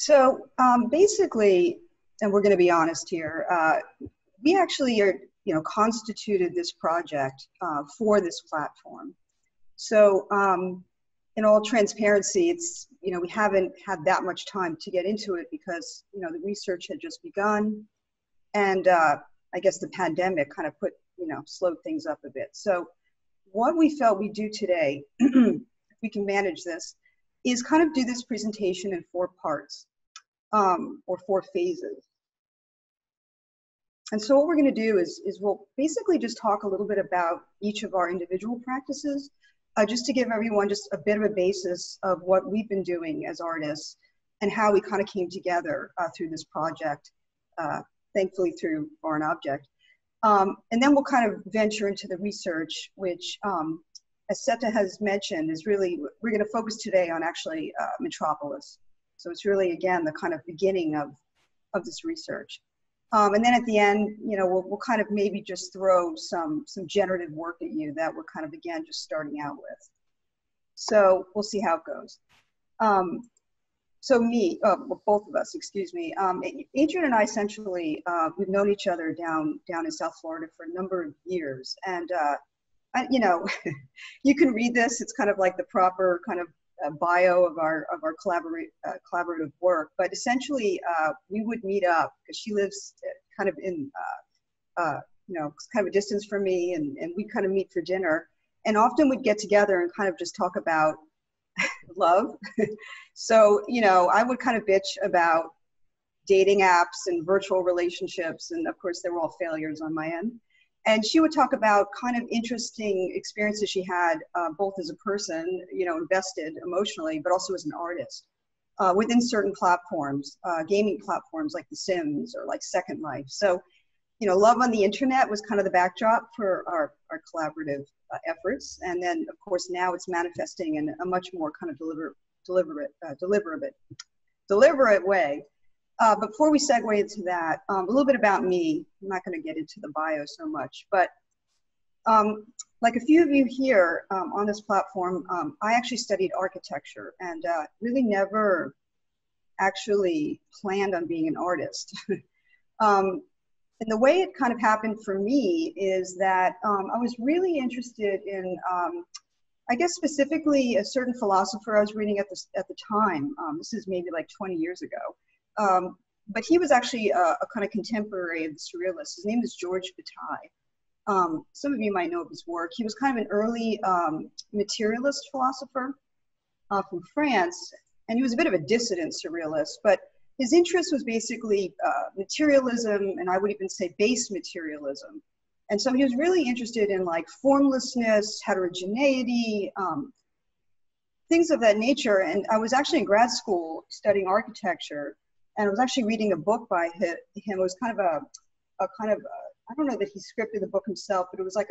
So basically, and we're going to be honest here, we actually are, constituted this project for this platform. So in all transparency, it's, we haven't had that much time to get into it because, the research had just begun. And I guess the pandemic kind of slowed things up a bit. So what we felt we'd do today, if we can manage this, is kind of do this presentation in 4 parts or 4 phases. And so what we're going to do is we'll basically just talk a little bit about each of our individual practices, just to give everyone just a bit of a basis of what we've been doing as artists and how we kind of came together through this project, thankfully through Foreign Object. And then we'll kind of venture into the research, which, as Seta has mentioned, is really, we're going to focus today on actually Metropolis. So it's really, again, the kind of beginning of this research. And then at the end, we'll kind of maybe just throw some generative work at you that we're kind of, again, just starting out with. So we'll see how it goes. So both of us, excuse me. Adrienne and I essentially, we've known each other down in South Florida for a number of years. And, you can read this. It's kind of like the proper kind of bio of our collaborative work. But essentially, we would meet up because she lives kind of in, kind of a distance from me, and we'd kind of meet for dinner. And often we'd get together and kind of just talk about love. So, I would kind of bitch about dating apps and virtual relationships. And of course, they were all failures on my end. And she would talk about kind of interesting experiences she had, both as a person, invested emotionally, but also as an artist within certain platforms, gaming platforms like The Sims or like Second Life. So, love on the internet was kind of the backdrop for our collaborative efforts. And then, of course, now it's manifesting in a much more kind of deliberate way. But before we segue into that, a little bit about me. I'm not going to get into the bio so much, but like a few of you here on this platform, I actually studied architecture and really never actually planned on being an artist. And the way it kind of happened for me is that I was really interested in, I guess specifically a certain philosopher I was reading at the time. This is maybe like 20 years ago. But he was actually a kind of contemporary of the surrealists. His name is Georges Bataille. Some of you might know of his work. He was kind of an early materialist philosopher from France, and he was a bit of a dissident surrealist, but his interest was basically materialism, and I would even say base materialism. And so he was really interested in like formlessness, heterogeneity, things of that nature. And I was actually in grad school studying architecture, and I was actually reading a book by him. It was kind of I don't know that he scripted the book himself, but it was like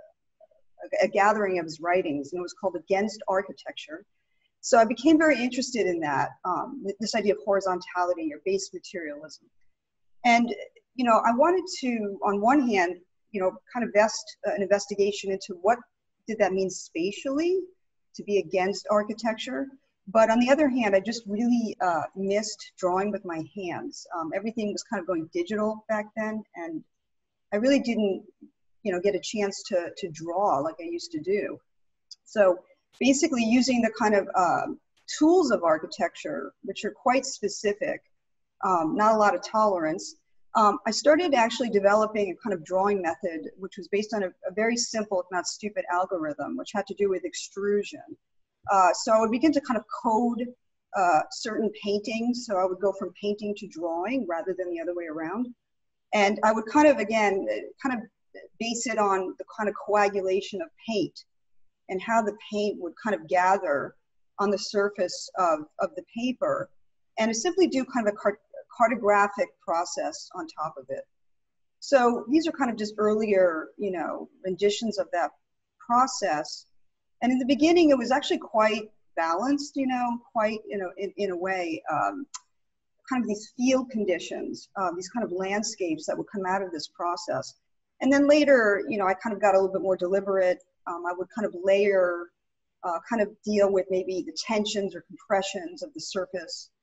a gathering of his writings, and it was called Against Architecture. So I became very interested in that, this idea of horizontality or base materialism. And, I wanted to, on one hand, kind of vest an investigation into what did that mean spatially to be against architecture. But on the other hand, I just really missed drawing with my hands. Everything was kind of going digital back then, and I really didn't, get a chance to draw like I used to do. So basically using the kind of tools of architecture, which are quite specific, not a lot of tolerance, I started actually developing a kind of drawing method, which was based on a very simple, if not stupid, algorithm, which had to do with extrusion. So I would begin to kind of code certain paintings. So I would go from painting to drawing rather than the other way around. And I would kind of, again, kind of base it on the kind of coagulation of paint and how the paint would kind of gather on the surface of the paper. And to simply do kind of a cartographic process on top of it. So these are kind of just earlier, renditions of that process. And in the beginning, it was actually quite balanced, quite, in a way, kind of these field conditions, these kind of landscapes that would come out of this process. And then later, I kind of got a little bit more deliberate. I would kind of layer, kind of deal with maybe the tensions or compressions of the surface.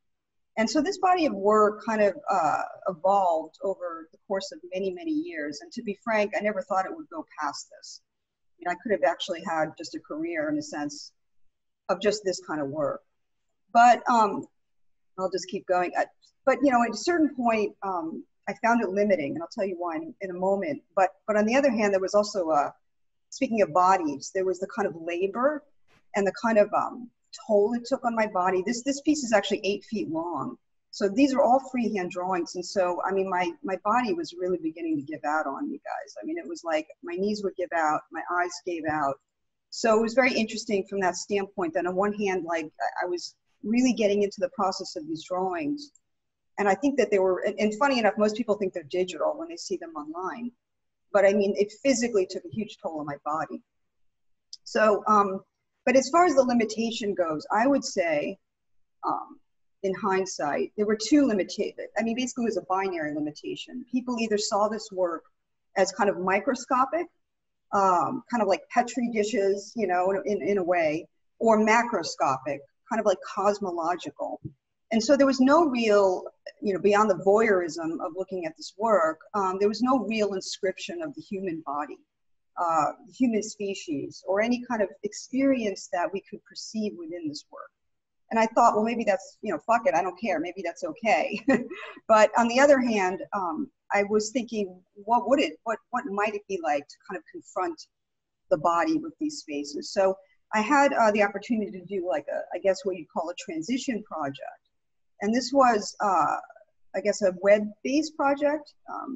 And so this body of work kind of evolved over the course of many, many years. And to be frank, I never thought it would go past this. I mean, I could have actually had just a career in a sense of just this kind of work. But I'll just keep going. But you know, at a certain point, I found it limiting, and I'll tell you why in a moment. But on the other hand, there was also speaking of bodies, there was the kind of labor and the kind of toll it took on my body. This piece is actually 8 feet long. So these are all freehand drawings. And so, I mean, my body was really beginning to give out on me, guys. I mean, it was like my knees would give out, my eyes gave out. So it was very interesting from that standpoint that on one hand, like I was really getting into the process of these drawings. And I think that they were, and funny enough, most people think they're digital when they see them online. But I mean, it physically took a huge toll on my body. So, but as far as the limitation goes, I would say, in hindsight, there were two limitations. I mean, basically it was a binary limitation. People either saw this work as kind of microscopic, kind of like Petri dishes, you know, in a way, or macroscopic, kind of like cosmological. And so there was no real, you know, beyond the voyeurism of looking at this work, there was no real inscription of the human body, the human species, or any kind of experience that we could perceive within this work. And I thought, well, maybe that's, you know, fuck it, I don't care, maybe that's okay. But on the other hand, I was thinking, what might it be like to kind of confront the body with these spaces? So I had the opportunity to do like a, I guess what you call a transition project. And this was, I guess, a web-based project.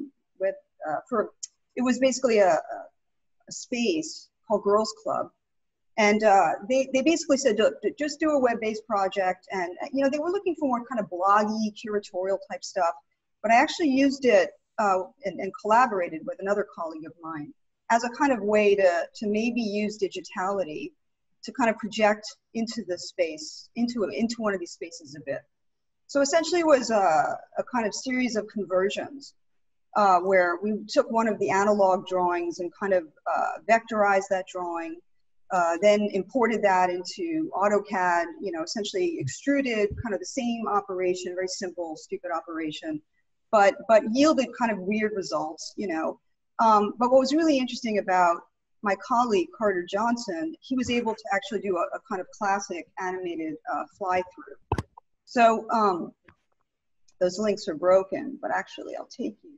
It was basically a space called Girls Club. And they basically said, just do a web-based project. And, you know, they were looking for more kind of bloggy, curatorial type stuff. But I actually used it and collaborated with another colleague of mine as a kind of way to maybe use digitality to kind of project into the space, into one of these spaces a bit. So essentially it was a kind of series of conversions where we took one of the analog drawings and kind of vectorized that drawing, then imported that into AutoCAD, you know, essentially extruded kind of the same operation, very simple, stupid operation, but yielded kind of weird results, you know. But what was really interesting about my colleague, Carter Johnson, he was able to actually do a kind of classic animated fly-through. So those links are broken, but actually I'll take you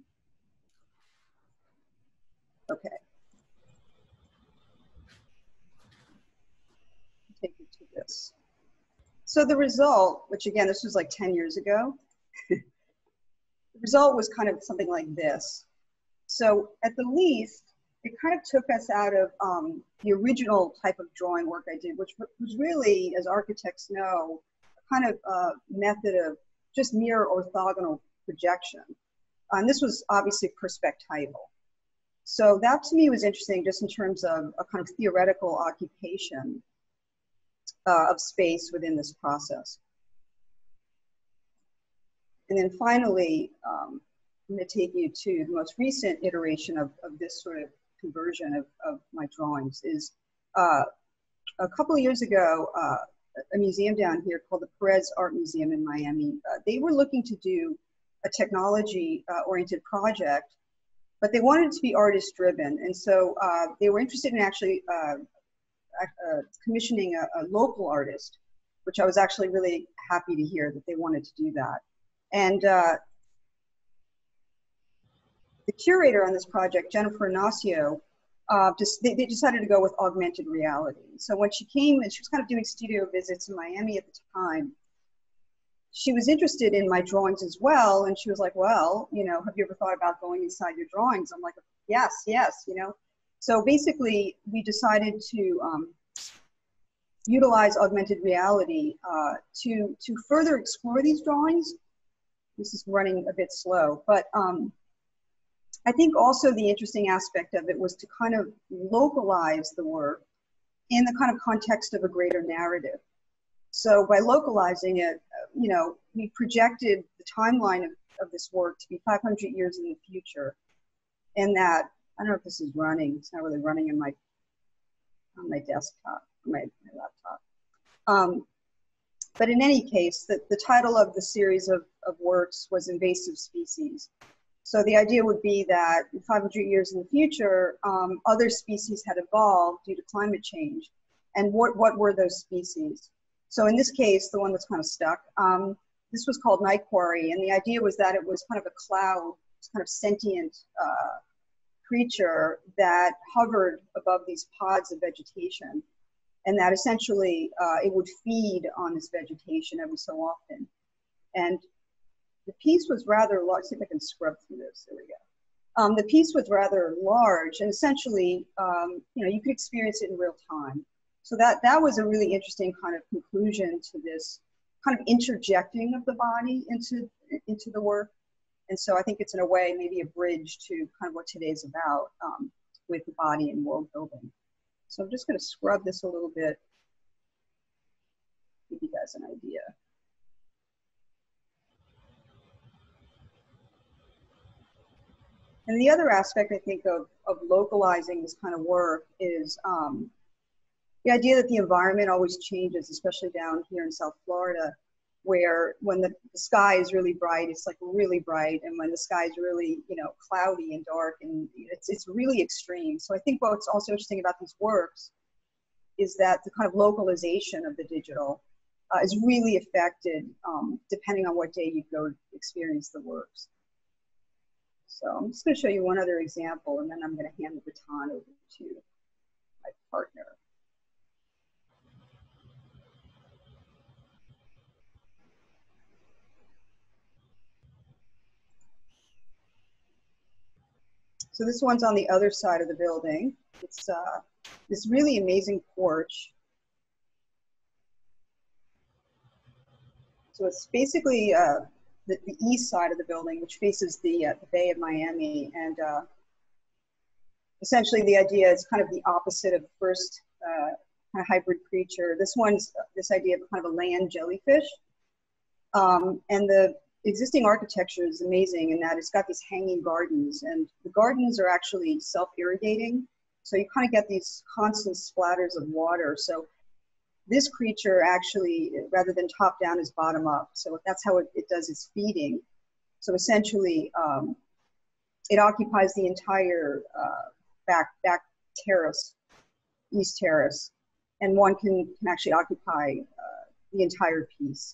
to, okay. Take you to this. So the result, which again, this was like 10 years ago, the result was kind of something like this. So at the least, it kind of took us out of the original type of drawing work I did, which was really, as architects know, a kind of method of just mere orthogonal projection. And this was obviously perspectival. So that to me was interesting just in terms of a kind of theoretical occupation of space within this process. And then finally, I'm going to take you to the most recent iteration of this sort of conversion of my drawings is a couple of years ago, a museum down here called the Perez Art Museum in Miami. They were looking to do a technology-oriented project, but they wanted it to be artist-driven. And so they were interested in actually commissioning a local artist, which I was actually really happy to hear that they wanted to do that. And the curator on this project, Jennifer Ignacio, they decided to go with augmented reality. So when she came, and she was kind of doing studio visits in Miami at the time, she was interested in my drawings as well. And she was like, well, you know, have you ever thought about going inside your drawings? I'm like, yes, you know. So basically, we decided to utilize augmented reality to further explore these drawings. This is running a bit slow, but I think also the interesting aspect of it was to kind of localize the work in the kind of context of a greater narrative. So by localizing it, you know, we projected the timeline of this work to be 500 years in the future. And that, I don't know if this is running, it's not really running on my desktop, my laptop. But in any case, the title of the series of works was Invasive Species. So the idea would be that in 500 years in the future, other species had evolved due to climate change. And what were those species? So in this case, the one that's kind of stuck, this was called Night Quarry. And the idea was that it was kind of a cloud, kind of sentient creature that hovered above these pods of vegetation. And that essentially it would feed on this vegetation every so often. And the piece was rather large. See if I can scrub through this. There we go. The piece was rather large, and essentially, you know, you could experience it in real time. So that was a really interesting kind of conclusion to this kind of interjecting of the body into the work. And so I think it's in a way maybe a bridge to kind of what today's about with the body and world building. So I'm just going to scrub this a little bit, give you guys an idea. And the other aspect, I think, of localizing this kind of work is the idea that the environment always changes, especially down here in South Florida, where when the sky is really bright, it's like really bright, and when the sky is really, you know, cloudy and dark, and it's really extreme. So I think what's also interesting about these works is that the kind of localization of the digital is really affected depending on what day you go to experience the works. So I'm just going to show you one other example, and then I'm going to hand the baton over to my partner. So this one's on the other side of the building. It's this really amazing porch. So it's basically the east side of the building, which faces the Bay of Miami. And essentially the idea is kind of the opposite of the first kind of hybrid creature. This one's this idea of kind of a land jellyfish. And the existing architecture is amazing in that it's got these hanging gardens, and the gardens are actually self-irrigating. So you kind of get these constant splatters of water. So this creature actually, rather than top down, is bottom up. So that's how it does its feeding. So essentially, it occupies the entire back terrace, east terrace, and one can actually occupy the entire piece.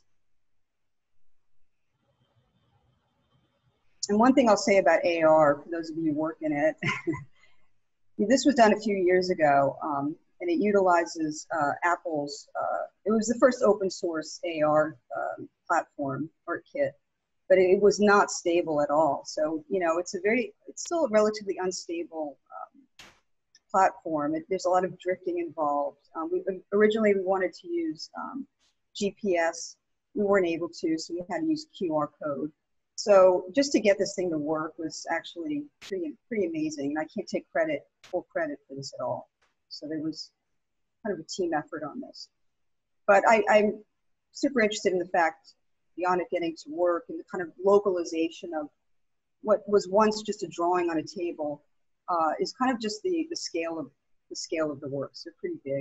And one thing I'll say about AR, for those of you who work in it, this was done a few years ago, and it utilizes Apple's, it was the first open source AR platform or kit, but it was not stable at all. So, you know, it's still a relatively unstable platform. There's a lot of drifting involved. Originally we wanted to use GPS. We weren't able to, so we had to use QR code. So just to get this thing to work was actually pretty amazing. And I can't take full credit for this at all. So there was kind of a team effort on this. But I'm super interested in the fact, beyond it getting to work, and the kind of localization of what was once just a drawing on a table is kind of just the scale of the works. They're pretty big.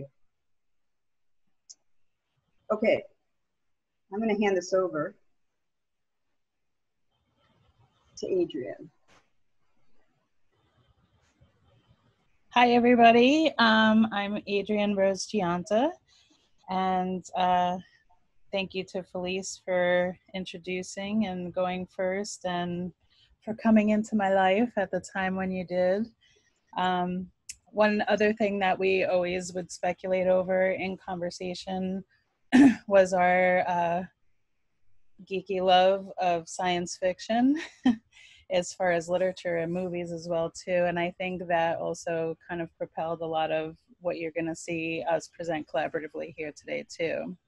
Okay, I'm going to hand this over to Adrienne. Hi, everybody. I'm AdrienneRose Gionta, and thank you to Felice for introducing and going first, and for coming into my life at the time when you did. One other thing that we always would speculate over in conversation was our geeky love of science fiction. As far as literature and movies as well too. And I think that also kind of propelled a lot of what you're going to see us present collaboratively here today too.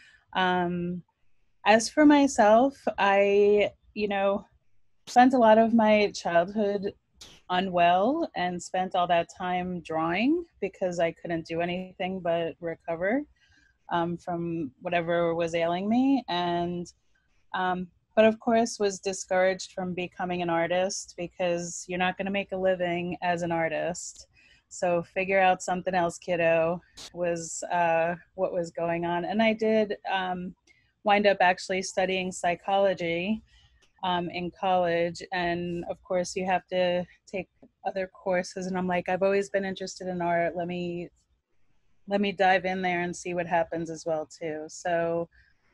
As for myself, I, you know, spent a lot of my childhood unwell and spent all that time drawing because I couldn't do anything but recover from whatever was ailing me. And but of course was discouraged from becoming an artist because you're not going to make a living as an artist. So figure out something else, kiddo, was what was going on. And I did wind up actually studying psychology in college. And of course, you have to take other courses. And I'm like, I've always been interested in art. Let me dive in there and see what happens as well too. So,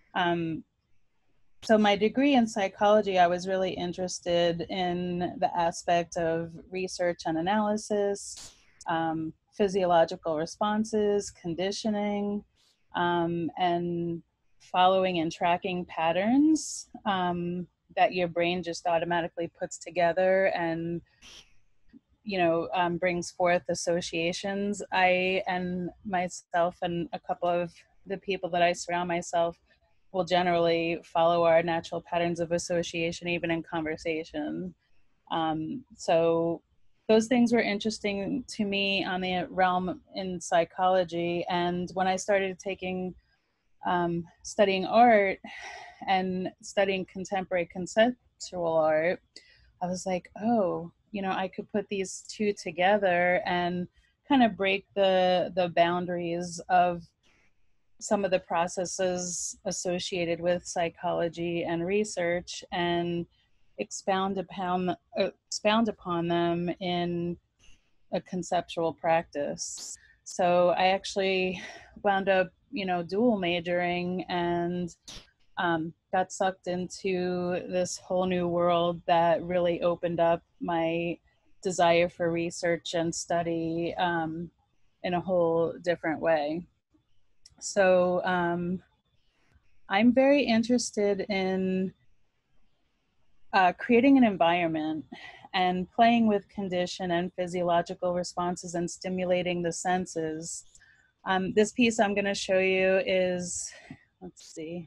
so my degree in psychology, I was really interested in the aspect of research and analysis, physiological responses, conditioning, and following and tracking patterns that your brain just automatically puts together and brings forth associations. I and myself and a couple of the people that I surround myself will generally follow our natural patterns of association, even in conversation. So those things were interesting to me on the realm in psychology. And when I started studying art and studying contemporary conceptual art, I was like, oh, I could put these two together and kind of break the boundaries of some of the processes associated with psychology and research and expound upon them in a conceptual practice. So I actually wound up, dual majoring and got sucked into this whole new world that really opened up my desire for research and study in a whole different way. So I'm very interested in creating an environment and playing with condition and physiological responses and stimulating the senses. This piece I'm going to show you is, let's see,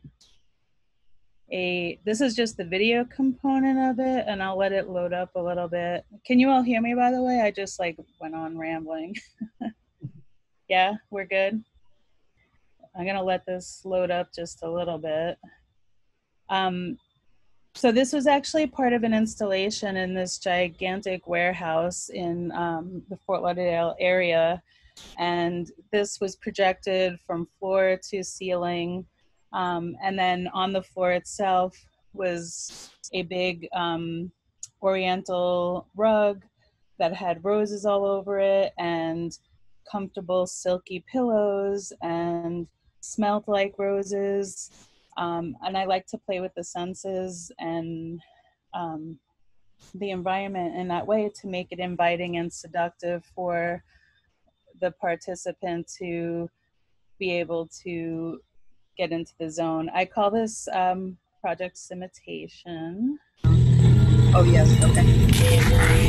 this is just the video component of it, and I'll let it load up a little bit. Can you all hear me, by the way? I just went on rambling. Yeah, we're good. I'm gonna let this load up just a little bit. So this was actually part of an installation in this gigantic warehouse in the Fort Lauderdale area. And this was projected from floor to ceiling. And then on the floor itself was a big oriental rug that had roses all over it and comfortable silky pillows and smelled like roses. And I like to play with the senses and the environment in that way to make it inviting and seductive for the participant to be able to get into the zone. I call this project imitation. Oh yes, okay.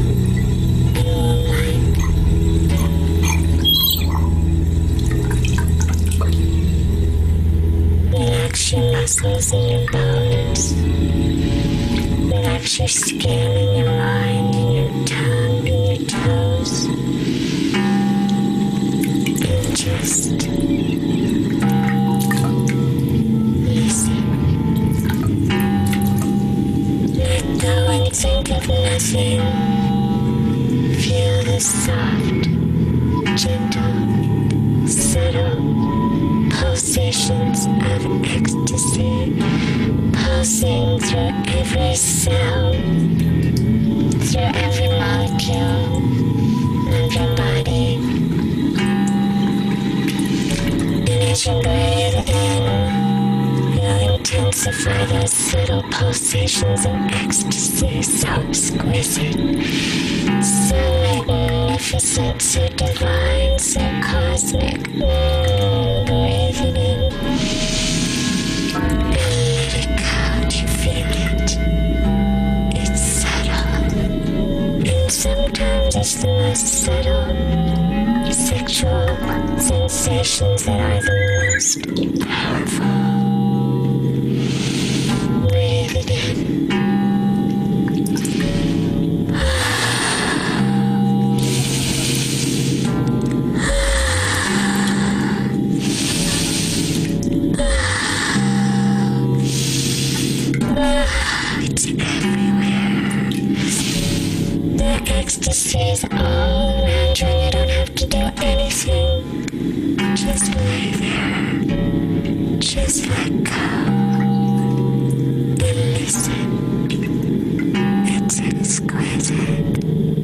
Relax your muscles in your bones. Relax your skin and your mind and your tongue and your toes. And just listen. Let go and think of nothing. Feel the soft, gentle, subtle pulsations of ecstasy, pulsing through every cell, through every molecule of your body. And as you breathe in, you'll intensify those subtle pulsations of ecstasy, so exquisite, so magnificent, so divine, so cosmic. Breathing in, and letting out, you feel it. It's subtle, and sometimes it's the most subtle sexual sensations that are the most powerful. Breathing in. It's everywhere. The ecstasy is all around you and you don't have to do anything. Just lay there. Just let go and listen. It's exquisite.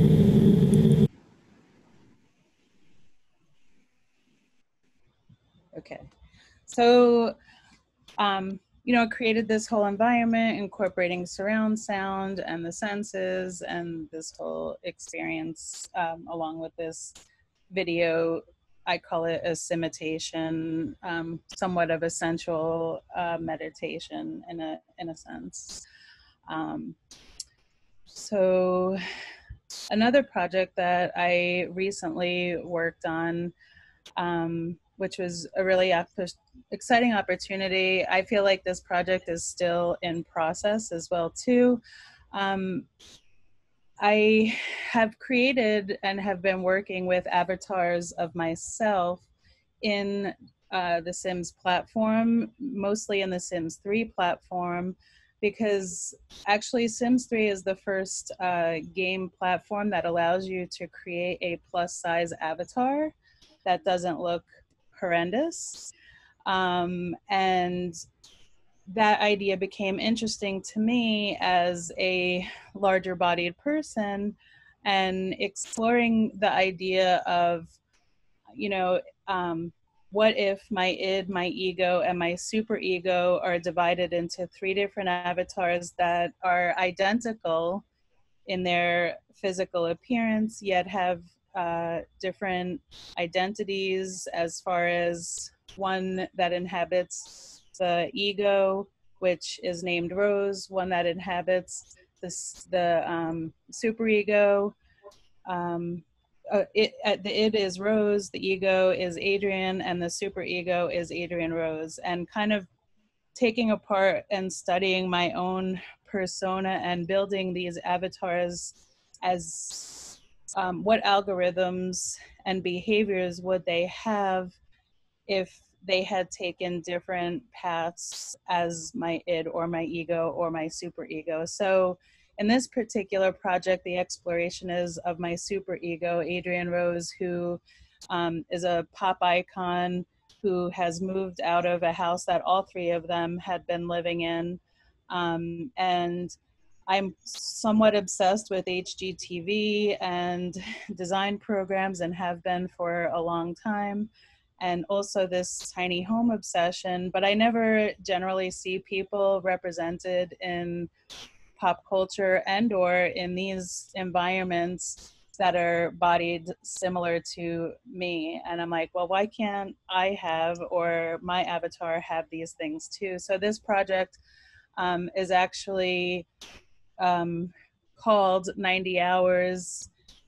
Okay, so you know, created this whole environment incorporating surround sound and the senses and this whole experience along with this video. I call it a simitation, somewhat of a sensual meditation in a sense. So another project that I recently worked on, which was a really exciting opportunity. I feel like this project is still in process as well too. I have created and have been working with avatars of myself in the Sims platform, mostly in the Sims 3 platform, because actually Sims 3 is the first game platform that allows you to create a plus size avatar that doesn't look horrendous. And that idea became interesting to me as a larger bodied person, and exploring the idea of, you know, what if my id, my ego, and my superego are divided into 3 different avatars that are identical in their physical appearance, yet have different identities, as far as one that inhabits the ego, which is named Rose, one that inhabits the superego. The id is Rose, the ego is Adrienne, and the superego is AdrienneRose. And kind of taking apart and studying my own persona and building these avatars as what algorithms and behaviors would they have if they had taken different paths as my id or my ego or my superego. So in this particular project, the exploration is of my superego, AdrienneRose, who is a pop icon who has moved out of a house that all 3 of them had been living in. And I'm somewhat obsessed with HGTV and design programs, and have been for a long time, and also this tiny home obsession. But I never generally see people represented in pop culture and or in these environments that are bodied similar to me. And I'm like, well, why can't I have, or my avatar have, these things too? So this project is actually called 90 Hours.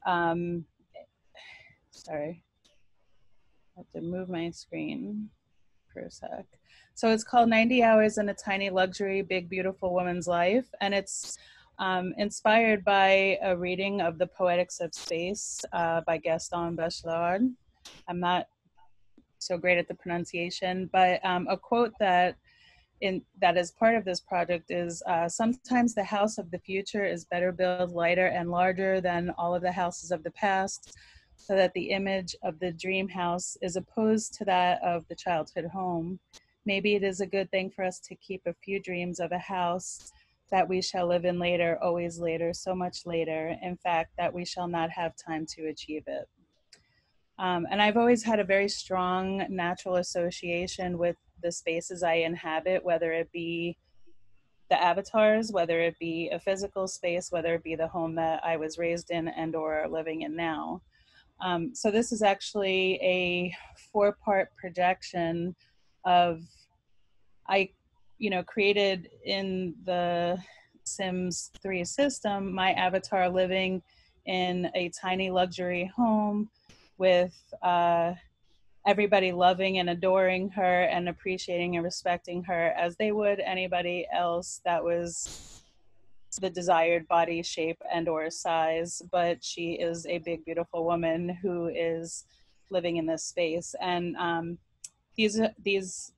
Sorry, I have to move my screen for a sec. So it's called 90 Hours in a Tiny Luxury Big Beautiful Woman's Life. And it's inspired by a reading of The Poetics of Space by Gaston Bachelard. I'm not so great at the pronunciation, but a quote that is part of this project is, sometimes the house of the future is better built lighter and larger than all of the houses of the past, so that the image of the dream house is opposed to that of the childhood home. Maybe it is a good thing for us to keep a few dreams of a house that we shall live in later, always later, so much later, in fact, that we shall not have time to achieve it. And I've always had a very strong natural association with the spaces I inhabit, whether it be the avatars, whether it be a physical space, whether it be the home that I was raised in and or living in now. So this is actually a 4-part projection of, I created in the Sims 3 system, my avatar living in a tiny luxury home with everybody loving and adoring her and appreciating and respecting her as they would anybody else that was the desired body shape and or size. But she is a big, beautiful woman who is living in this space. And these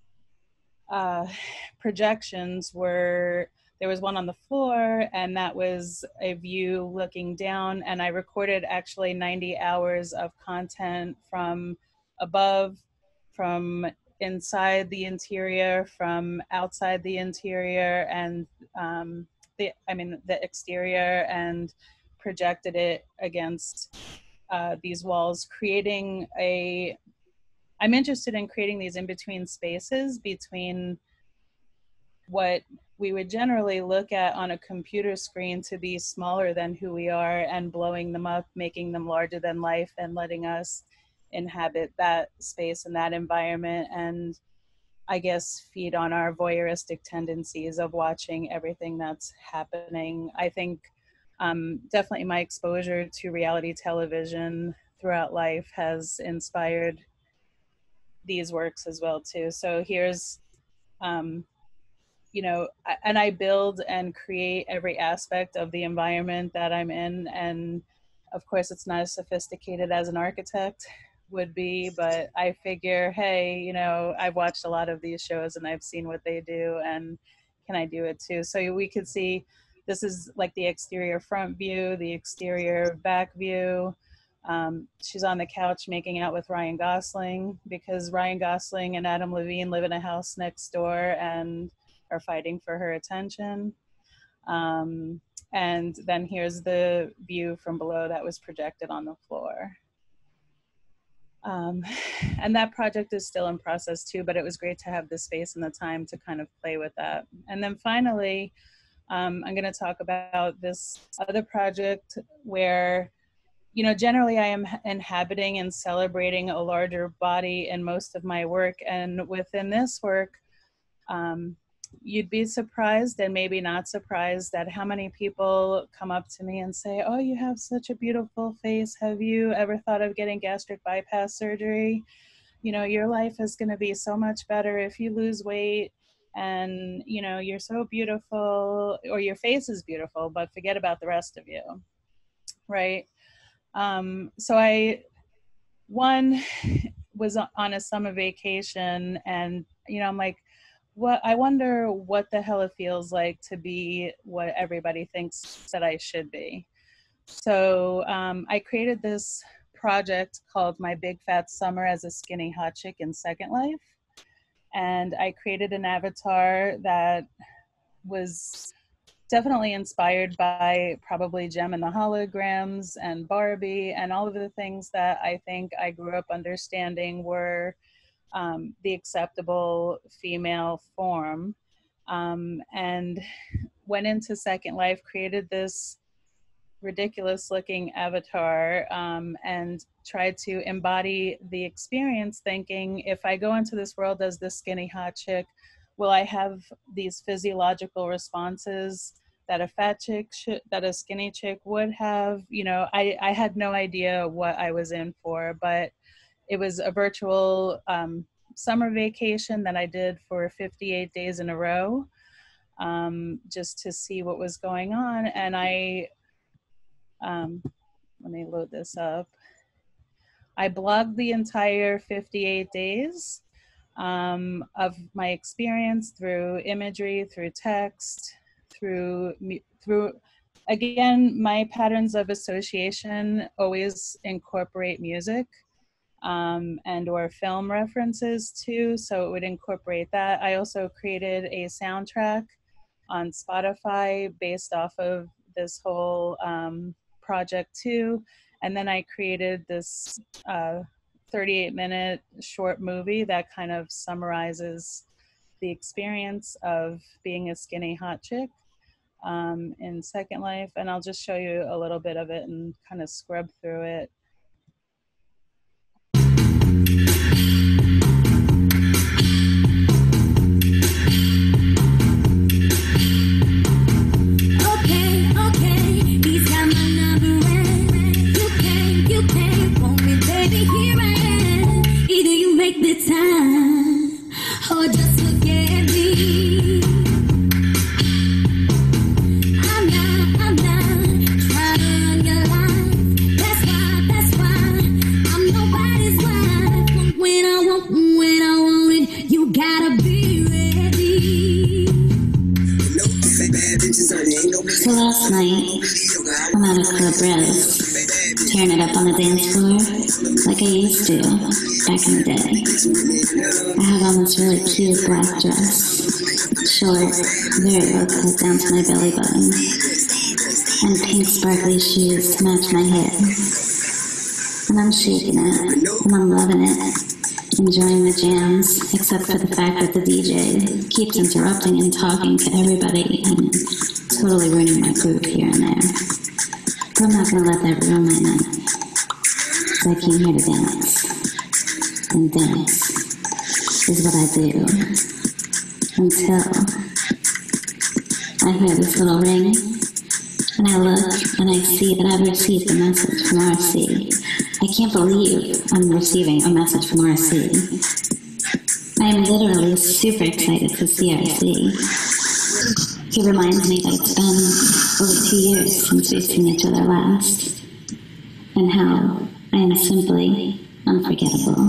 projections were, there was one on the floor, and that was a view looking down, and I recorded actually 90 hours of content from above, from inside the interior from outside the interior and the exterior, and projected it against these walls, creating I'm interested in creating these in-between spaces between what we would generally look at on a computer screen to be smaller than who we are, and blowing them up, making them larger than life, and letting us inhabit that space and that environment, and I guess feed on our voyeuristic tendencies of watching everything that's happening. I think definitely my exposure to reality television throughout life has inspired these works as well too. So here's, and I build and create every aspect of the environment that I'm in. And of course, it's not as sophisticated as an architect would be, but I figure, hey, I've watched a lot of these shows and I've seen what they do, and can I do it too? So we could see, this is like the exterior front view, the exterior back view. She's on the couch making out with Ryan Gosling, because Ryan Gosling and Adam Levine live in a house next door and are fighting for her attention. And then here's the view from below that was projected on the floor. And that project is still in process too, but it was great to have the space and the time to kind of play with that. And then finally, I'm going to talk about this other project where, generally I am inhabiting and celebrating a larger body in most of my work. And within this work, you'd be surprised and maybe not surprised at how many people come up to me and say, oh, you have such a beautiful face. Have you ever thought of getting gastric bypass surgery? Your life is going to be so much better if you lose weight, and, you're so beautiful, or your face is beautiful, but forget about the rest of you, right? So I was on a summer vacation, and, I'm like, I wonder what the hell it feels like to be what everybody thinks that I should be. So I created this project called My Big Fat Summer as a Skinny Hot Chick in Second Life. And I created an avatar that was definitely inspired by probably Gem and the Holograms and Barbie and all of the things that I think I grew up understanding were the acceptable female form, and went into Second Life, created this ridiculous looking avatar, and tried to embody the experience, thinking, if I go into this world as this skinny hot chick, will I have these physiological responses that a fat chick that a skinny chick would have? I had no idea what I was in for, but it was a virtual summer vacation that I did for 58 days in a row, just to see what was going on. And let me load this up. I blogged the entire 58 days of my experience through imagery, through text, through again, my patterns of association always incorporate music and or film references too, so it would incorporate that. I also created a soundtrack on Spotify based off of this whole project too, and then I created this 38-minute short movie that kind of summarizes the experience of being a skinny hot chick in Second Life, and I'll just show you a little bit of it and kind of scrub through it. So last night, I'm at a club rose, tearing it up on the dance floor. like I used to back in the day. I have on this really cute black dress, short, very low cut down to my belly button, and pink sparkly shoes to match my hair. And I'm shaking it, and I'm loving it, enjoying the jams, except for the fact that the DJ keeps interrupting and talking to everybody and totally ruining my groove here and there. But I'm not going to let that ruin my night. So I came here to dance. And dance is what I do. Until I hear this little ring, and I look and I see that I've received a message from RC. I can't believe I'm receiving a message from RC. I am literally super excited to see RC. He reminds me that it's been over 2 years since we've seen each other last, and how I am simply unforgettable.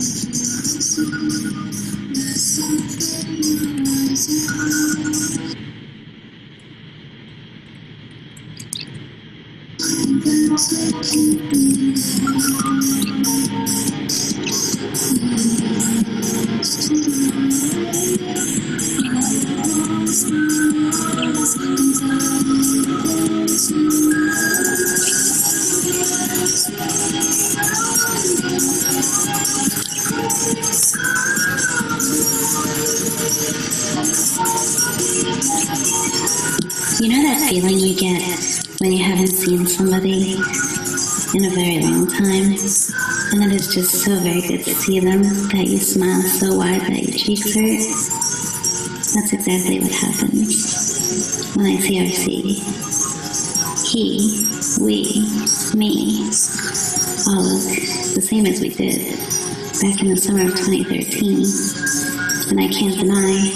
You know that feeling you get when you haven't seen somebody in a very long time, and it is just so very good to see them that you smile so wide that your cheeks hurt? That's exactly what happens when I see RC. He, we, me, all look the same as we did back in the summer of 2013, and I can't deny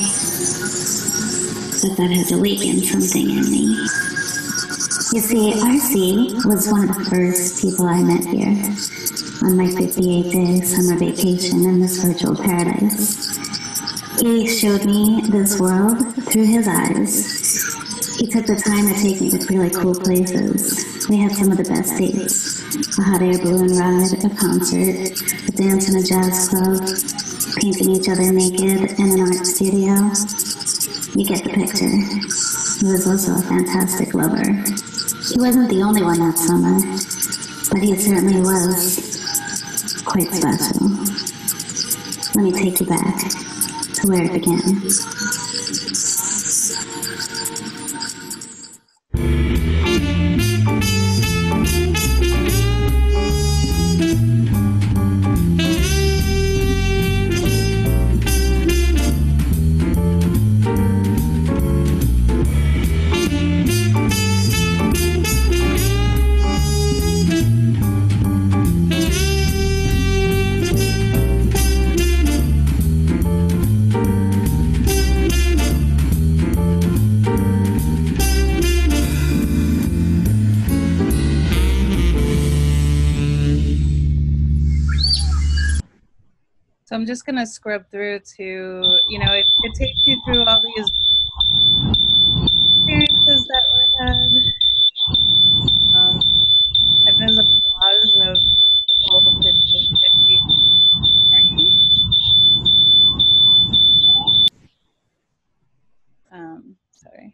that has awakened something in me. You see, RC was one of the first people I met here on my 58-day summer vacation in this virtual paradise. He showed me this world through his eyes. He took the time to take me to really cool places. We had some of the best dates. A hot air balloon ride, a concert, a dance in a jazz club, painting each other naked in an art studio. You get the picture. He was also a fantastic lover. He wasn't the only one that summer, but he certainly was quite special. Let me take you back to where it began. So I'm just going to scrub through to, you know, it takes you through all these experiences that were had. I've done a collage of all the 50 sorry.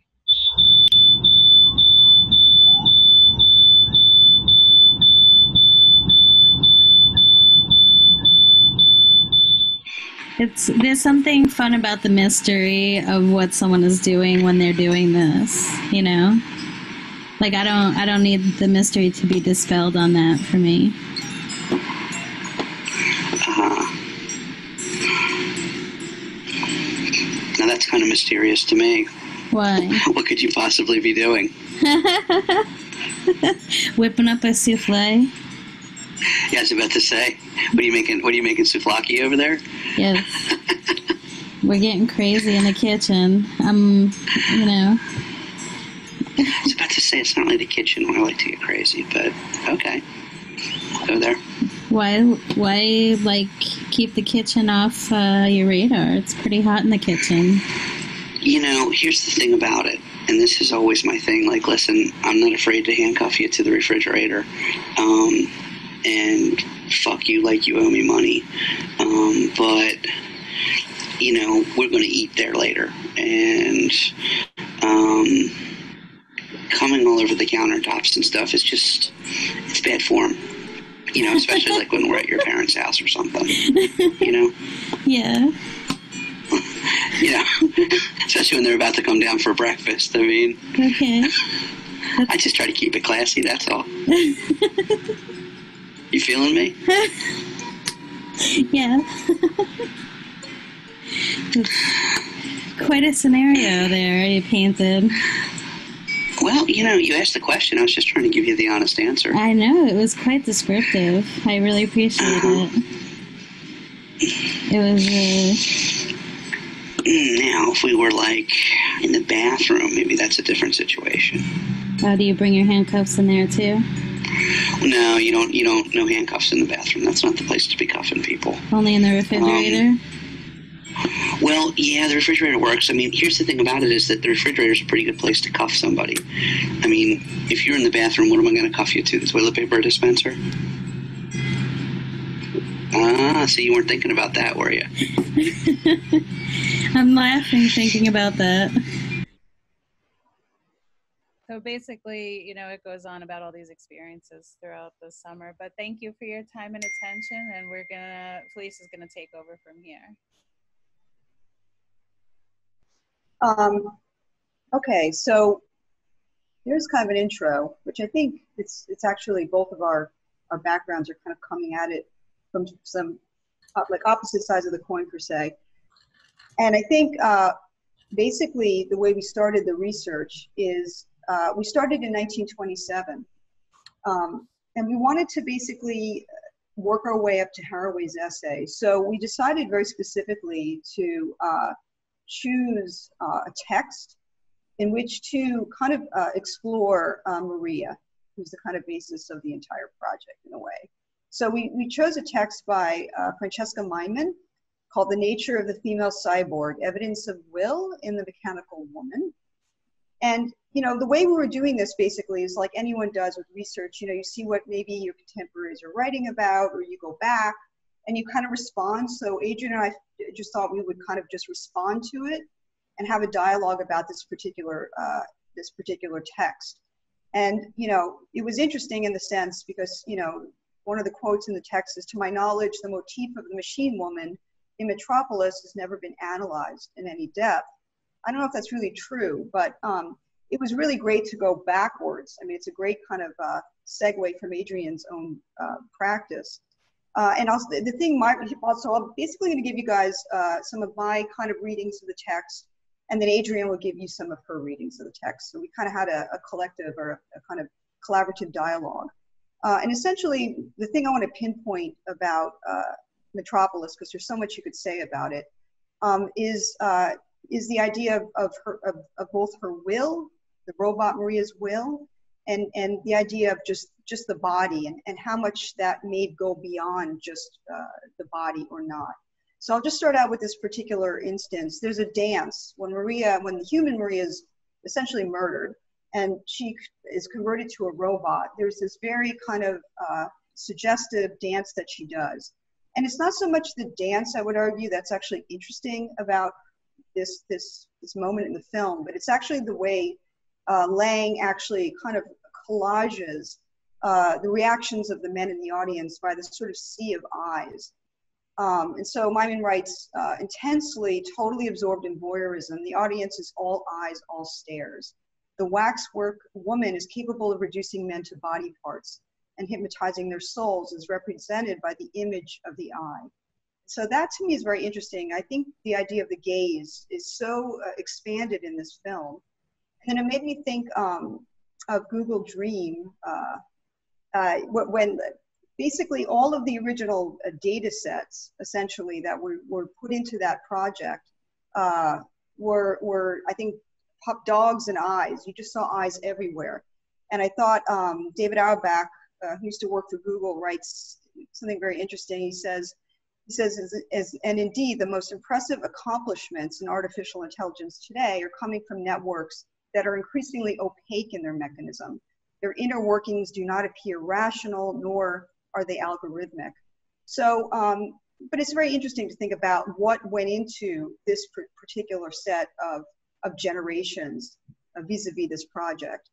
There's something fun about the mystery of what someone is doing when they're doing this, you know? Like I don't need the mystery to be dispelled on that for me. Now that's kind of mysterious to me. Why? What could you possibly be doing? Whipping up a souffle. Yeah, I was about to say. What are you making souvlaki over there? Yes. We're getting crazy in the kitchen. You know. I was about to say it's not like the kitchen where I like to get crazy, but okay. Go there. Why like keep the kitchen off your radar? It's pretty hot in the kitchen. You know, here's the thing about it, and this is always my thing. Like, listen, I'm not afraid to handcuff you to the refrigerator. And fuck you like you owe me money. But, you know, we're going to eat there later. And coming all over the countertops and stuff is just, it's bad form. You know, especially like when we're at your parents' house or something, you know? Yeah. You know, especially when they're about to come down for breakfast. I mean, Okay. I just try to keep it classy, that's all. You feeling me? Yeah. Quite a scenario there you painted. Well, you know, you asked the question. I was just trying to give you the honest answer. I know, it was quite descriptive. I really appreciate it. It was, Now, if we were, like, in the bathroom, maybe that's a different situation. do you bring your handcuffs in there too? No, you don't, no handcuffs in the bathroom. That's not the place to be cuffing people. Only in the refrigerator? Well, yeah, the refrigerator works. I mean, here's the thing about it is that the refrigerator is a pretty good place to cuff somebody. I mean, if you're in the bathroom, what am I going to cuff you to? The toilet paper dispenser? So you weren't thinking about that, were you? I'm laughing thinking about that. So basically, you know, it goes on about all these experiences throughout the summer. But thank you for your time and attention. And Felice is gonna take over from here. Okay, so here's kind of an intro, which I think it's actually both of our backgrounds are kind of coming at it from some like opposite sides of the coin per se. And I think basically the way we started the research is we started in 1927, and we wanted to basically work our way up to Haraway's essay. So we decided very specifically to choose a text in which to kind of explore Maria, who's the kind of basis of the entire project in a way. So we chose a text by Francesca Meiman called The Nature of the Female Cyborg, Evidence of Will in the Mechanical Woman. And, you know, the way we were doing this basically is like anyone does with research. You know, you see what maybe your contemporaries are writing about, or you go back and you kind of respond. So Adrienne and I just thought we would kind of just respond to it and have a dialogue about this particular text. And, you know, it was interesting in the sense because, you know, one of the quotes in the text is, to my knowledge, the motif of the machine woman in Metropolis has never been analyzed in any depth. I don't know if that's really true, but it was really great to go backwards. I mean, it's a great kind of segue from Adrienne's own practice. And also, the thing also, I'm basically going to give you guys some of my kind of readings of the text, and then Adrienne will give you some of her readings of the text. So we kind of had a collective or a kind of collaborative dialogue. And essentially, the thing I want to pinpoint about Metropolis, because there's so much you could say about it, is the idea of both her will, the robot Maria's will, and the idea of just the body and how much that may go beyond just the body or not. So I'll just start out with this particular instance. There's a dance when the human Maria is essentially murdered and she is converted to a robot. There's this very kind of suggestive dance that she does. And it's not so much the dance, I would argue, that's actually interesting about this moment in the film, but it's actually the way Lang actually kind of collages the reactions of the men in the audience by this sort of sea of eyes. And so Meiman writes, intensely, totally absorbed in voyeurism, the audience is all eyes, all stares. The waxwork woman is capable of reducing men to body parts and hypnotizing their souls is represented by the image of the eye. So that to me is very interesting. I think the idea of the gaze is so expanded in this film. And then it made me think of Google Dream, when basically all of the original data sets, essentially, that were put into that project were, I think, dogs and eyes. You just saw eyes everywhere. And I thought David Auerbach, who used to work for Google, writes something very interesting. He says, and indeed, the most impressive accomplishments in artificial intelligence today are coming from networks that are increasingly opaque in their mechanism. Their inner workings do not appear rational, nor are they algorithmic. So, but it's very interesting to think about what went into this particular set of generations vis-a-vis this project.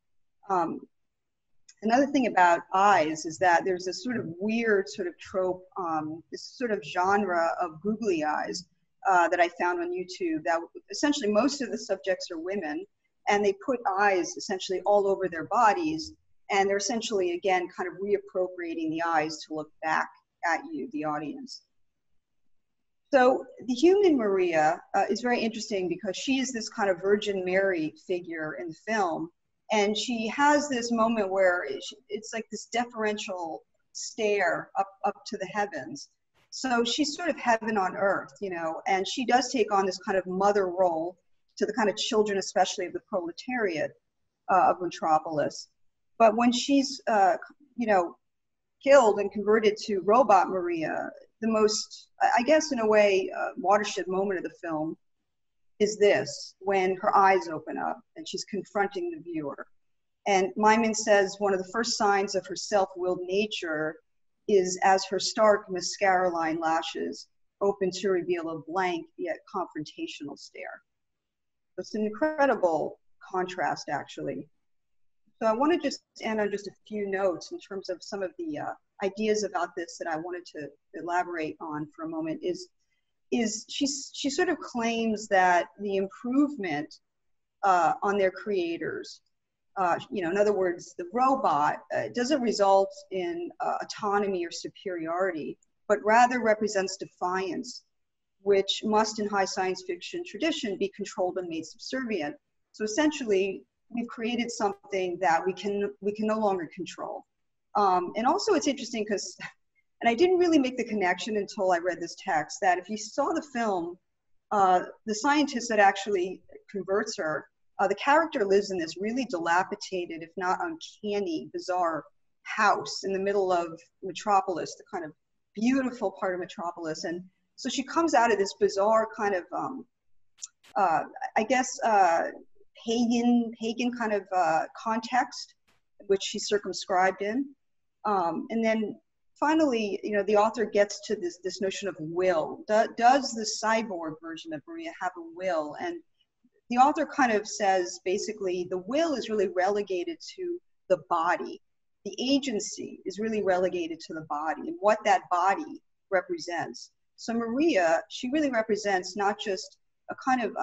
Another thing about eyes is that there's this sort of weird sort of trope, this sort of genre of googly eyes that I found on YouTube, that essentially most of the subjects are women, and they put eyes essentially all over their bodies, and they're essentially, again, kind of reappropriating the eyes to look back at you, the audience. So the human Maria is very interesting because she is this kind of Virgin Mary figure in the film. And she has this moment where it's like this deferential stare up to the heavens. So she's sort of heaven on earth, you know, and she does take on this kind of mother role to the kind of children, especially of the proletariat of Metropolis. But when she's, you know, killed and converted to Robot Maria, the most, I guess in a way, watershed moment of the film is this, when her eyes open up and she's confronting the viewer. And Myman says one of the first signs of her self-willed nature is as her stark mascara-lined lashes open to reveal a blank yet confrontational stare. It's an incredible contrast, actually. So I want to just end on just a few notes in terms of some of the ideas about this that I wanted to elaborate on for a moment. She sort of claims that the improvement on their creators, you know, in other words, the robot doesn't result in autonomy or superiority, but rather represents defiance, which must in high science fiction tradition be controlled and made subservient. So essentially, we've created something that we can no longer control. And also it's interesting because, and I didn't really make the connection until I read this text, that if you saw the film, the scientist that actually converts her, the character lives in this really dilapidated, if not uncanny, bizarre house in the middle of Metropolis, the kind of beautiful part of Metropolis. And so she comes out of this bizarre kind of, I guess, pagan kind of context, which she's circumscribed in. And then finally, you know, the author gets to this notion of will. Does the cyborg version of Maria have a will? And the author kind of says, basically, the will is really relegated to the body. The agency is really relegated to the body and what that body represents. So Maria, she really represents not just a kind of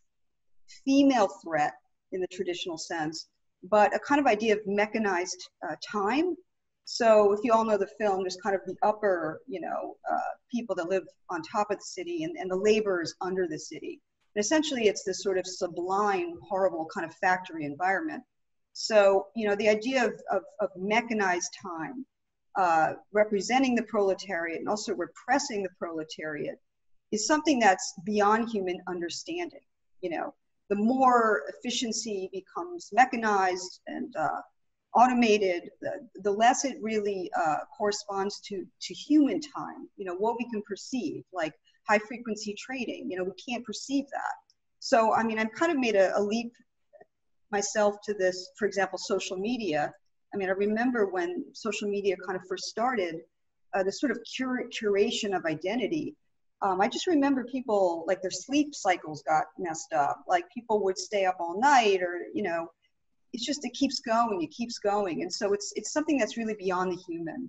female threat in the traditional sense, but a kind of idea of mechanized time. So if you all know the film, there's kind of the upper, you know, people that live on top of the city and the laborers under the city. And essentially it's this sort of sublime, horrible kind of factory environment. So, you know, the idea of mechanized time, representing the proletariat and also repressing the proletariat is something that's beyond human understanding. You know, the more efficiency becomes mechanized and automated, the less it really corresponds to human time, you know, what we can perceive, like high frequency trading, you know, we can't perceive that. So, I mean, I've kind of made a leap myself to this, for example, social media. I mean, I remember when social media kind of first started, this sort of curation of identity. I just remember people, like their sleep cycles got messed up, like people would stay up all night, or, you know, it's just, it keeps going, it keeps going. And so it's something that's really beyond the human.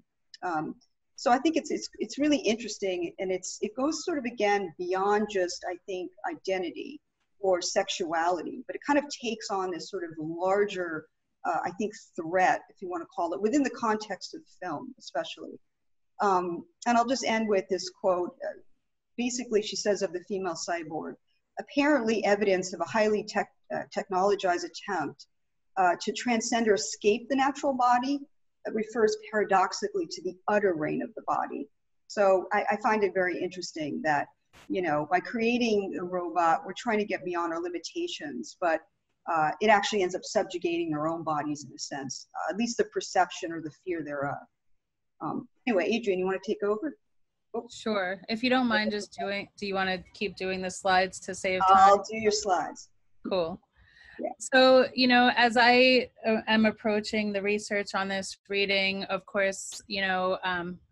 So I think it's really interesting, and it goes sort of, again, beyond just, I think, identity or sexuality, but it kind of takes on this sort of larger, I think, threat, if you want to call it, within the context of the film, especially. And I'll just end with this quote. Basically, she says of the female cyborg, apparently evidence of a highly technologized attempt to transcend or escape the natural body refers paradoxically to the utter reign of the body. So I find it very interesting that, you know, by creating a robot, we're trying to get beyond our limitations, but it actually ends up subjugating our own bodies in a sense, at least the perception or the fear thereof. Anyway, Adrienne, you want to take over? Oh. Sure. If you don't mind just doing, do you want to keep doing the slides to save time? I'll do your slides. Cool. Yeah. So, you know, as I am approaching the research on this reading, of course, you know,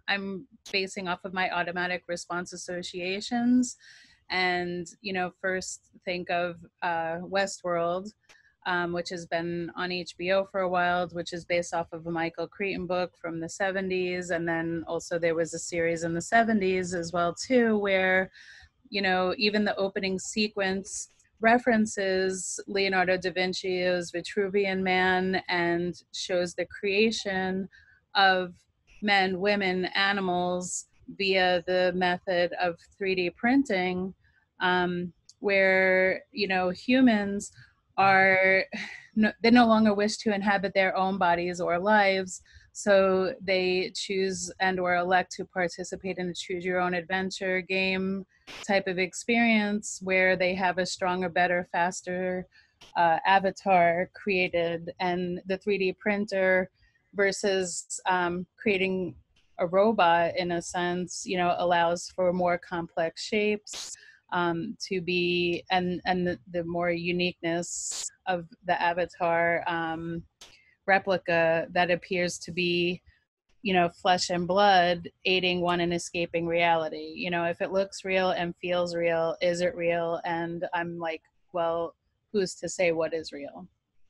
I'm basing off of my automatic response associations. And, you know, first think of Westworld, which has been on HBO for a while, which is based off of a Michael Crichton book from the 70s. And then also there was a series in the 70s as well, too, where, you know, even the opening sequence references Leonardo da Vinci's Vitruvian Man and shows the creation of men, women, animals via the method of 3D printing, where, you know, humans are, they no longer wish to inhabit their own bodies or lives, so they choose and or elect to participate in a choose your own adventure game type of experience where they have a stronger, better, faster avatar created. And the 3D printer versus creating a robot, in a sense, you know, allows for more complex shapes to be, and the more uniqueness of the avatar replica that appears to be, you know, flesh and blood, aiding one in escaping reality. You know, if it looks real and feels real, is it real? And I'm like, well, who's to say what is real?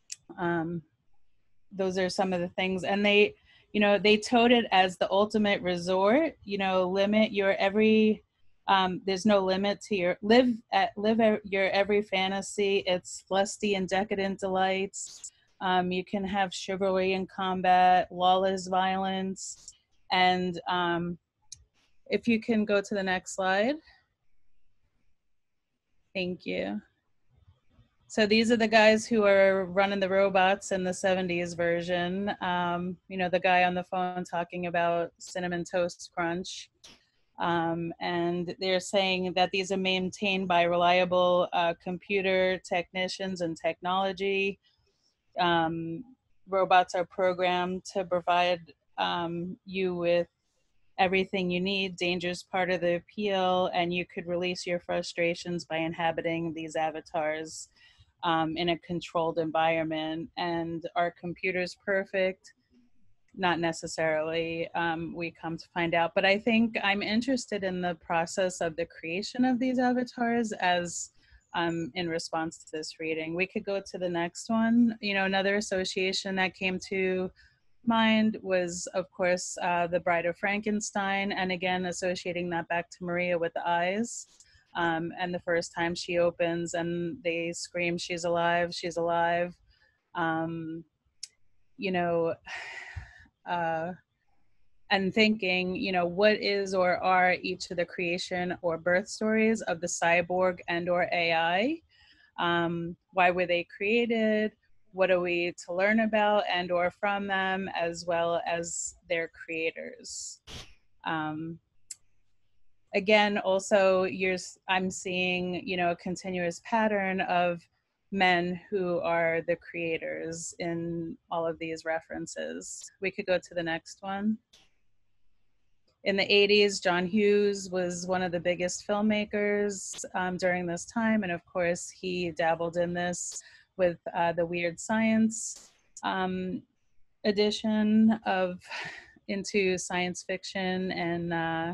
Those are some of the things. And they, you know, they touted it as the ultimate resort, you know, limit your every, there's no limit to your, live your every fantasy. It's lusty and decadent delights. You can have chivalry in combat, lawless violence. And if you can go to the next slide. Thank you. So these are the guys who are running the robots in the 70s version. You know, the guy on the phone talking about Cinnamon Toast Crunch. And they're saying that these are maintained by reliable computer technicians and technology. Robots are programmed to provide you with everything you need. Danger's part of the appeal, and you could release your frustrations by inhabiting these avatars in a controlled environment. And are computers perfect? Not necessarily, we come to find out. But I think I'm interested in the process of the creation of these avatars as in response to this reading. We could go to the next one. You know, another association that came to mind was, of course, the Bride of Frankenstein, and again, associating that back to Maria with the eyes. And the first time she opens and they scream, she's alive, she's alive. You know, and thinking, you know, what is or are each of the creation or birth stories of the cyborg and or AI? Why were they created? What are we to learn about and or from them, as well as their creators? Again, also, I'm seeing, you know, a continuous pattern of men who are the creators in all of these references. We could go to the next one. In the 80s, John Hughes was one of the biggest filmmakers during this time. And of course, he dabbled in this with the weird science edition into science fiction, and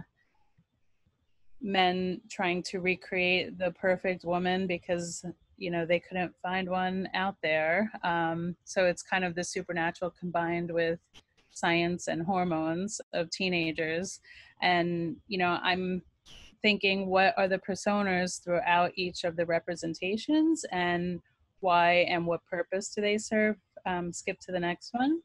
men trying to recreate the perfect woman because, you know, they couldn't find one out there. So it's kind of the supernatural combined with science and hormones of teenagers. And, you know, I'm thinking, what are the personas throughout each of the representations, and why and what purpose do they serve? Skip to the next one.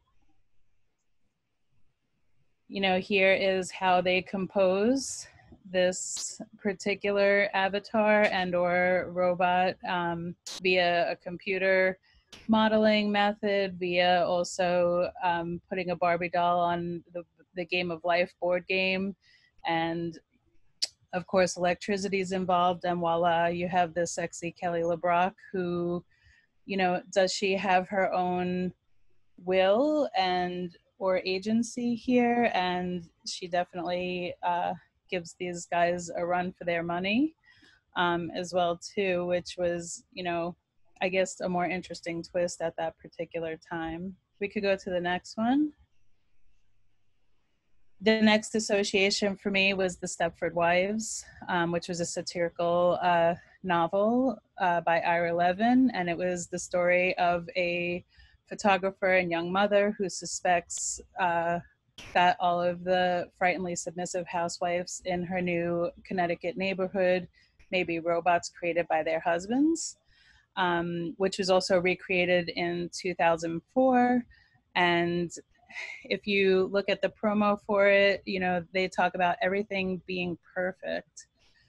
You know, here is how they compose this particular avatar and or robot via a computer modeling method, via also putting a Barbie doll on the Game of Life board game. And of course, electricity is involved, and voila, you have this sexy Kelly LeBrock who, you know, does she have her own will and or agency here? And she definitely gives these guys a run for their money as well too, which was, you know, I guess a more interesting twist at that particular time. We could go to the next one. The next association for me was The Stepford Wives, which was a satirical novel by Ira Levin, and it was the story of a photographer and young mother who suspects that all of the frighteningly submissive housewives in her new Connecticut neighborhood may be robots created by their husbands, which was also recreated in 2004. And if you look at the promo for it, you know, they talk about everything being perfect.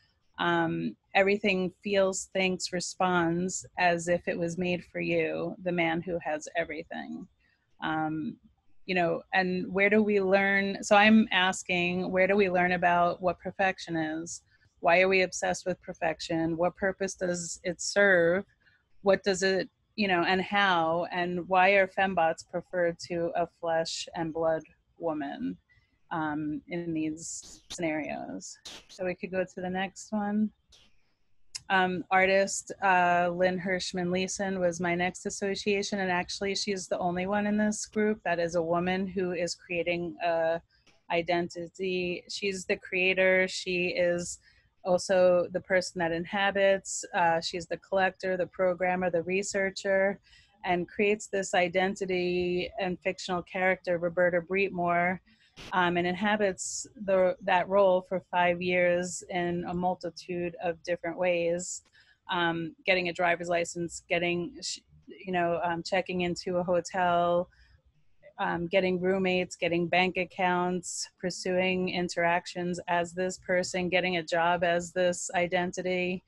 Everything feels, thinks, responds as if it was made for you, the man who has everything. You know, and where do we learn? So I'm asking, where do we learn about what perfection is? Why are we obsessed with perfection? What purpose does it serve? What does it, you know, and how? And why are fembots preferred to a flesh and blood woman in these scenarios? So we could go to the next one. Artist Lynn Hirschman Leeson was my next association, and actually she's the only one in this group that is a woman who is creating a identity. She's the creator. She is also the person that inhabits. She's the collector, the programmer, the researcher, and creates this identity and fictional character, Roberta Breetmore, and inhabits that role for 5 years in a multitude of different ways, getting a driver's license, getting, you know, checking into a hotel, getting roommates, getting bank accounts, pursuing interactions as this person, getting a job as this identity,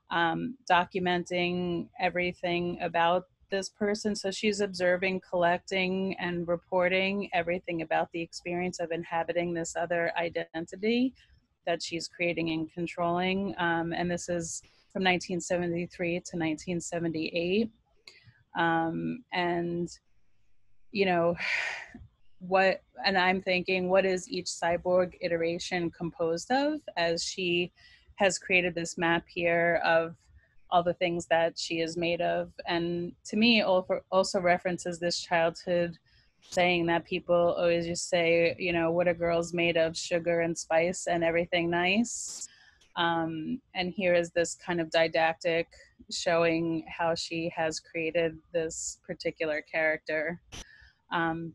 documenting everything about this person. So she's observing, collecting, and reporting everything about the experience of inhabiting this other identity that she's creating and controlling. And this is from 1973 to 1978. And, you know, and I'm thinking, what is each cyborg iteration composed of, as she has created this map here of all the things that she is made of. And to me, also references this childhood saying that people always just say, you know, what a girl's made of, sugar and spice and everything nice. And here is this kind of didactic showing how she has created this particular character. And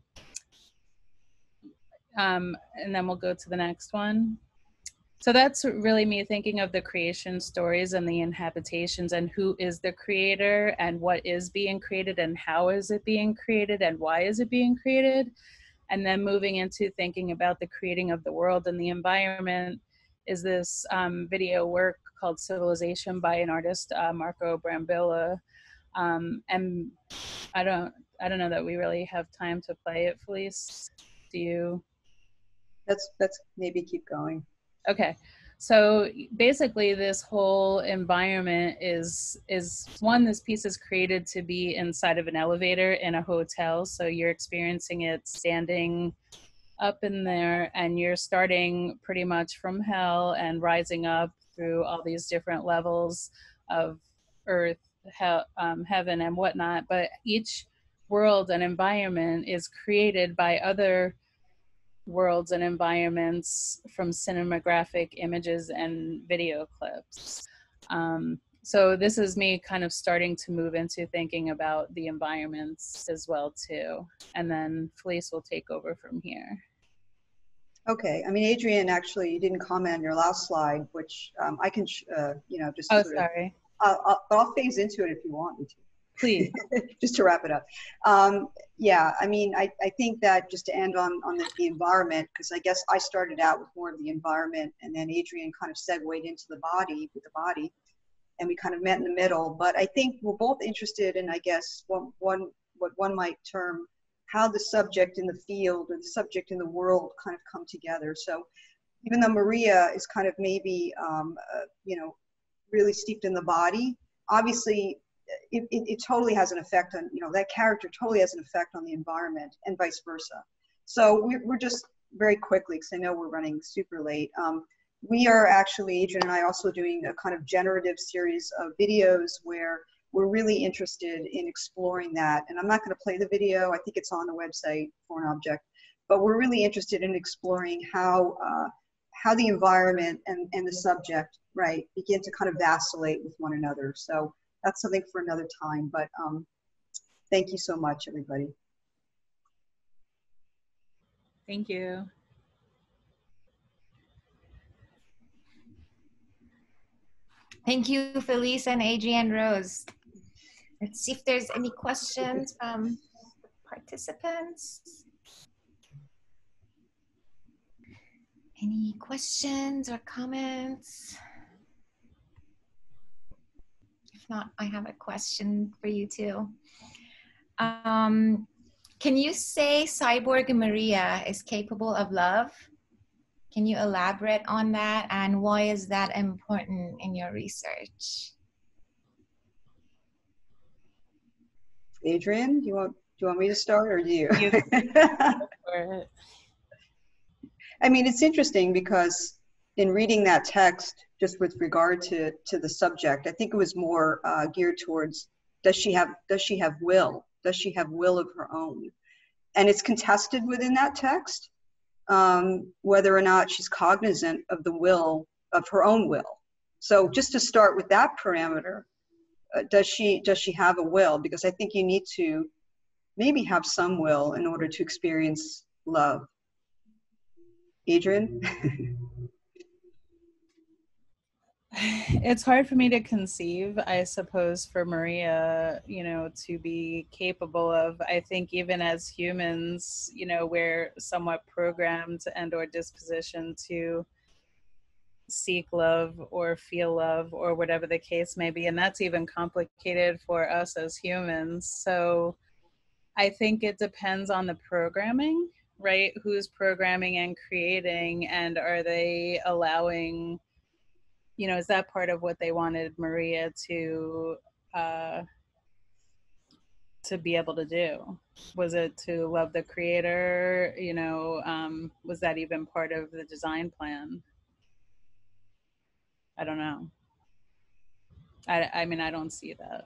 then we'll go to the next one. So that's really me thinking of the creation stories and the inhabitations, and who is the creator and what is being created and how is it being created and why is it being created. And then moving into thinking about the creating of the world and the environment is this video work called Civilization by an artist, Marco Brambilla. And I don't know that we really have time to play it, Felice. Do you? Let's maybe keep going. Okay, so basically this whole environment is one, this piece is created to be inside of an elevator in a hotel. So you're experiencing it standing up in there, and you're starting pretty much from hell and rising up through all these different levels of earth, heaven and whatnot. But each world and environment is created by other worlds and environments from cinematographic images and video clips. So this is me kind of starting to move into thinking about the environments as well too. And then Felice will take over from here. Okay, I mean, Adrienne, actually, you didn't comment on your last slide, which I can, you know, just Oh, sort sorry. I'll phase into it if you want me to. Please. Just to wrap it up. Yeah, I mean, I think that just to end on the environment, because I guess I started out with more of the environment, and then Adrienne kind of segued into the body, and we kind of met in the middle. But I think we're both interested in, I guess, what one might term how the subject in the field or the subject in the world kind of come together. So even though Maria is kind of maybe, you know, really steeped in the body, obviously, it totally has an effect on, you know, that character totally has an effect on the environment and vice versa. So we're just very quickly, because I know we're running super late. We are actually, Adrienne and I, also doing a kind of generative series of videos where we're really interested in exploring that. And I'm not going to play the video. I think it's on the website, Foreign Object. but we're really interested in exploring how the environment and the subject, right, begin to kind of vacillate with one another. So that's something for another time, but thank you so much, everybody. Thank you. Thank you, Felice and AdrienneRose. Let's see if there's any questions from participants. Any questions or comments? If not, I have a question for you too. Can you say Cyborg Maria is capable of love? Can you elaborate on that, and why is that important in your research? Adrienne, do you want me to start, or do you? I mean, it's interesting because in reading that text, just with regard to the subject, I think it was more geared towards, does she have will? Does she have will of her own? And it's contested within that text whether or not she's cognizant of the will, of her own will. So just to start with that parameter, does she have a will? Because I think you need to maybe have some will in order to experience love. Adrienne? It's hard for me to conceive, I suppose, for Maria, you know, to be capable of. I think even as humans, you know, we're somewhat programmed and or dispositioned to seek love or feel love or whatever the case may be. And that's even complicated for us as humans. So I think it depends on the programming, right? Who's programming and creating, and are they allowing, you know, is that part of what they wanted Maria to be able to do? Was it to love the creator? You know, was that even part of the design plan? I don't know. I mean, I don't see that.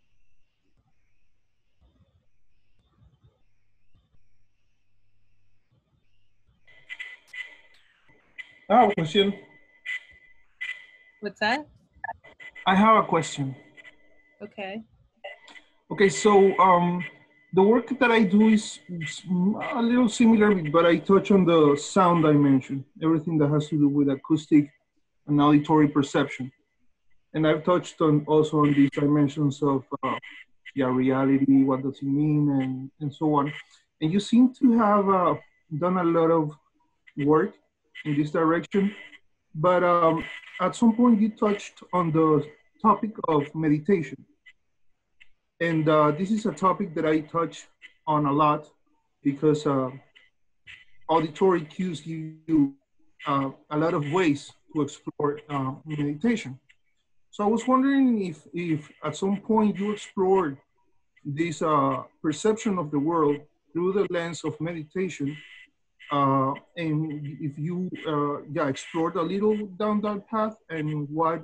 I have a question. What's that? I have a question. Okay. Okay, so the work that I do is a little similar, but I touch on the sound dimension, everything that has to do with acoustic and auditory perception. And I've touched on also on these dimensions of reality, what does it mean, and so on. And you seem to have done a lot of work in this direction, but at some point you touched on the topic of meditation. And this is a topic that I touch on a lot because auditory cues give you a lot of ways to explore meditation. So I was wondering if at some point you explored this perception of the world through the lens of meditation, and if you explored a little down that path, and what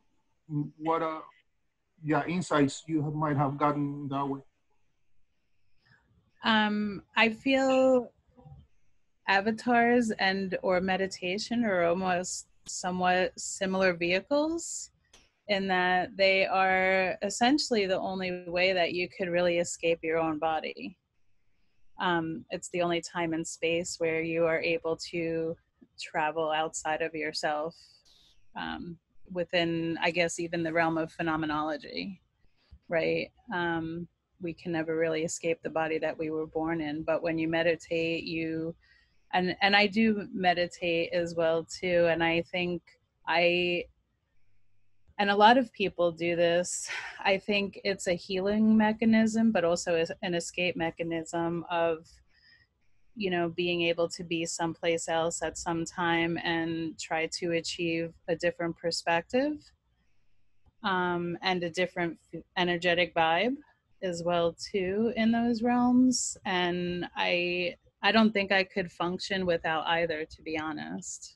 insights you might have gotten that way. I feel avatars and or meditation are almost somewhat similar vehicles, in that they are essentially the only way that you could really escape your own body. It's the only time and space where you are able to travel outside of yourself, within, I guess, even the realm of phenomenology, right? We can never really escape the body that we were born in, but when you meditate, and I do meditate as well too, and I think and a lot of people do this. I think it's a healing mechanism, but also an escape mechanism of, you know, being able to be someplace else at some time and try to achieve a different perspective, and a different energetic vibe as well too in those realms. And I don't think I could function without either, to be honest.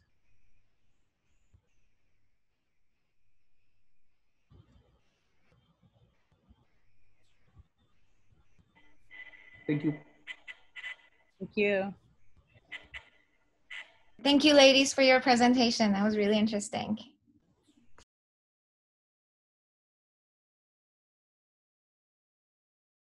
Thank you. Thank you. Thank you, ladies, for your presentation. That was really interesting.